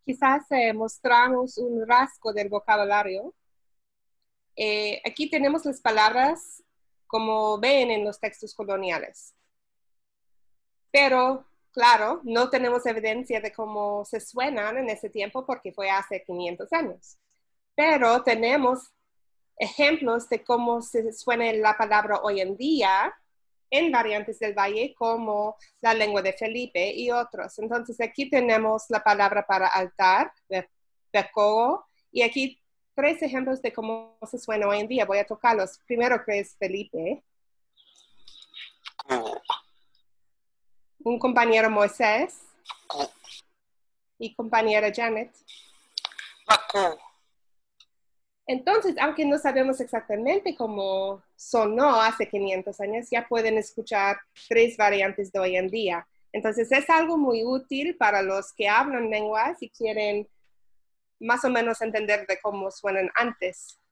quizás mostramos un rasgo del vocabulario. Aquí tenemos las palabras como ven en los textos coloniales. Pero, claro, no tenemos evidencia de cómo se suenan en ese tiempo porque fue hace 500 años. Pero tenemos ejemplos de cómo se suena la palabra hoy en día en variantes del valle como la lengua de Felipe y otros. Entonces aquí tenemos la palabra para altar, becogo, y aquí 3 ejemplos de cómo se suena hoy en día. Voy a tocarlos. Primero que es Felipe, Cu, un compañero Moisés cu, y compañera Janet. baku, Entonces, aunque no sabemos exactamente cómo sonó hace 500 años, ya pueden escuchar 3 variantes de hoy en día. Entonces, es algo muy útil para los que hablan lenguas y quieren más o menos entender de cómo suenan antes.